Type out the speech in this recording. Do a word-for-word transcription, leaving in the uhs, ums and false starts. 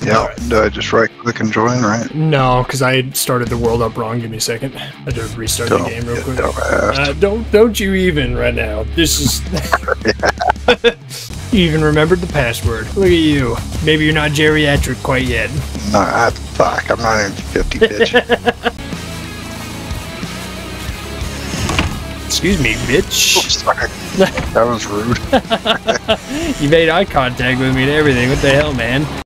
Yeah, right. do I just right click and join, right? No, because I started the world up wrong. Give me a second. I had to restart Don't the game real get quick. dumbass. Uh, don't don't you even right now. This is. You even remembered the password. Look at you. Maybe you're not geriatric quite yet. No, I, fuck, I'm not even fifty, bitch. Excuse me, bitch. Oh, sorry. That was rude. You made eye contact with me and everything. What the hell, man?